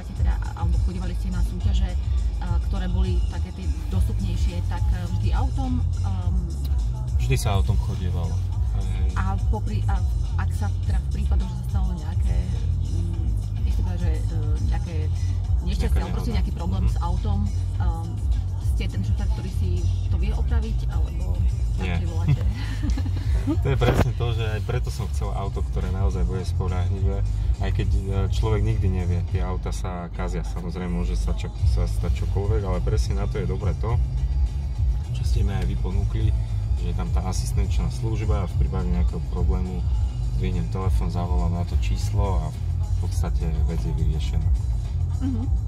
vyhrávate teda, alebo chodívali ste na súťaže, ktoré boli také tie dostupnejšie, tak vždy autom? Vždy sa autom chodievalo. A ak sa teda v prípadoch, že sa stalo nejaké, nechcem povedať, že nejaké nešťastie, alebo proste nejaký problém s autom, ste ten šofér, ktorý si to vie opraviť, alebo radšej voláte? To je presne to, že aj preto som chcel auto, ktoré naozaj bude spoľahlivé, aj keď človek nikdy nevie, tie auta sa kazia, samozrejme môže sa stať čokoľvek, ale presne na to je dobre to, čo ste mi aj vy ponúkli, že je tam tá asistenčná služba a v prípade nejakého problému zdvihnem telefón, zavolám na to číslo a v podstate vec je vyriešená.